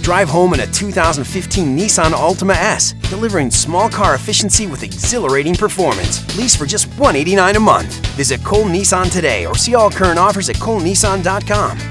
Drive home in a 2015 Nissan Altima S, delivering small car efficiency with exhilarating performance. Lease for just $189 a month. Visit Cole Nissan today or see all current offers at colenissan.com.